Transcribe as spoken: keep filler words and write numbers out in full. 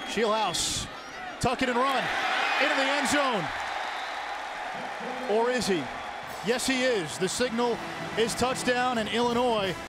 Scheelhaase, tuck it and run into the end zone. Or is he? Yes, he is. The signal is touchdown, and Illinois